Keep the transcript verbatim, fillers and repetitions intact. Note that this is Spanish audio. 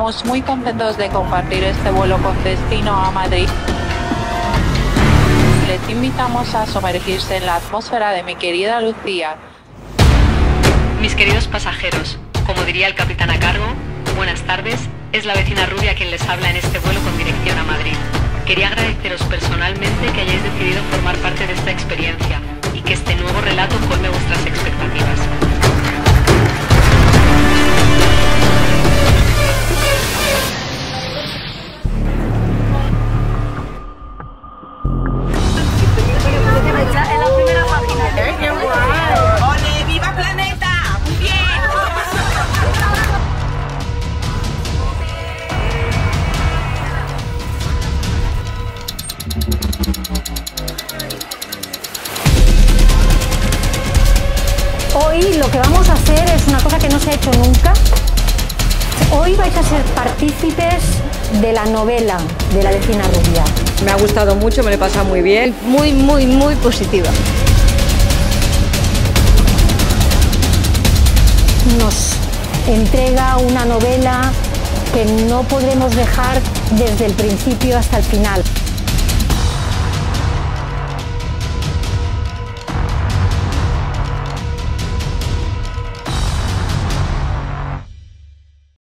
Estamos muy contentos de compartir este vuelo con destino a Madrid. Les invitamos a sumergirse en la atmósfera de mi querida Lucía. Mis queridos pasajeros, como diría el capitán a cargo, buenas tardes, es la vecina rubia quien les habla en este vuelo con dirección a Madrid. Quería agradeceros personalmente que hayáis decidido formar parte de esta experiencia y que este nuevo relato colme vuestras expectativas. ¡Ole, viva planeta! ¡Muy bien! Hoy lo que vamos a hacer es una cosa que no se ha hecho nunca. Hoy vais a ser partícipes de la novela de la vecina rubia. Me ha gustado mucho, me lo he pasado muy bien. Muy, muy, muy positiva. Nos entrega una novela que no podremos dejar desde el principio hasta el final.